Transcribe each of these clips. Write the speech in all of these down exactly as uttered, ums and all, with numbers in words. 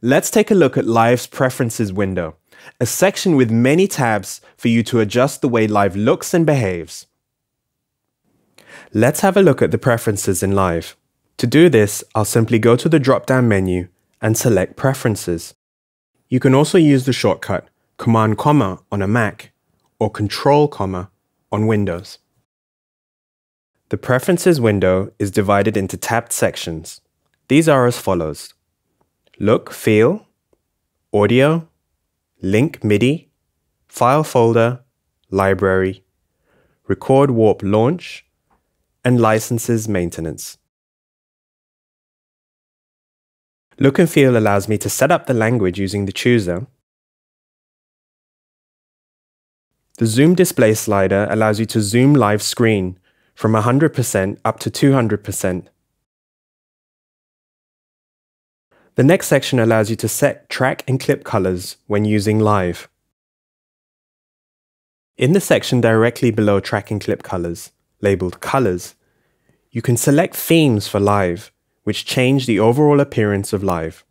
Let's take a look at Live's Preferences window, a section with many tabs for you to adjust the way Live looks and behaves. Let's have a look at the preferences in Live. To do this, I'll simply go to the drop-down menu and select Preferences. You can also use the shortcut Command comma on a Mac or Control comma on Windows. The Preferences window is divided into tabbed sections. These are as follows: Look, Feel, Audio, Link Midi, File Folder, Library, Record Warp Launch, and Licenses Maintenance. Look and Feel allows me to set up the language using the chooser. The Zoom Display slider allows you to zoom Live screen from one hundred percent up to two hundred percent. The next section allows you to set track and clip colors when using Live. In the section directly below track and clip colors, labeled Colors, you can select themes for Live, which change the overall appearance of Live.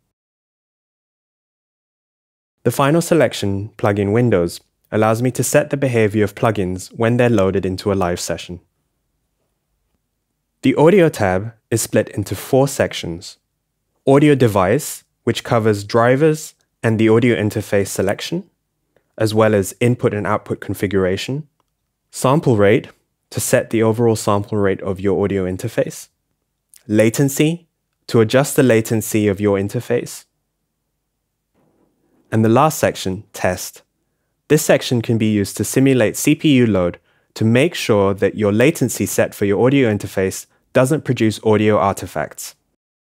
The final selection, Plugin Windows, allows me to set the behavior of plugins when they're loaded into a Live session. The Audio tab is split into four sections: Audio Device, which covers drivers and the audio interface selection, as well as input and output configuration; Sample Rate, to set the overall sample rate of your audio interface; Latency, to adjust the latency of your interface; and the last section, Test. This section can be used to simulate C P U load to make sure that your latency set for your audio interface doesn't produce audio artifacts.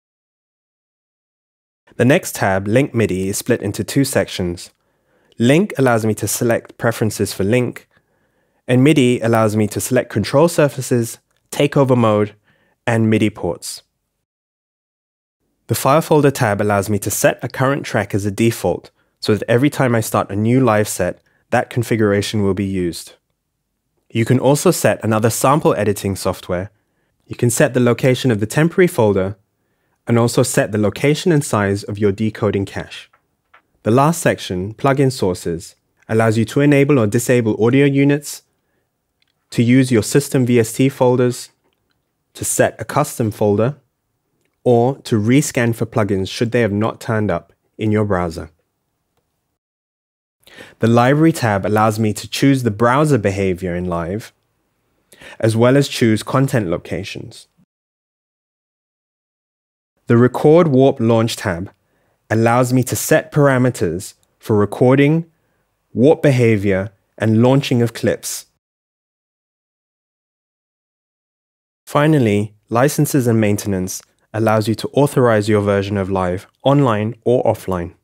The next tab, Link Midi, is split into two sections. Link allows me to select preferences for Link, and Midi allows me to select control surfaces, takeover mode, and Midi ports. The File Folder tab allows me to set a current track as a default, so that every time I start a new Live set, that configuration will be used. You can also set another sample editing software. You can set the location of the temporary folder, and also set the location and size of your decoding cache. The last section, Plugin Sources, allows you to enable or disable audio units, to use your system V S T folders, to set a custom folder, or to rescan for plugins should they have not turned up in your browser. The Library tab allows me to choose the browser behavior in Live, as well as choose content locations. The Record Warp Launch tab allows me to set parameters for recording, warp behavior, and launching of clips. Finally, Licenses and Maintenance allows you to authorize your version of Live online or offline.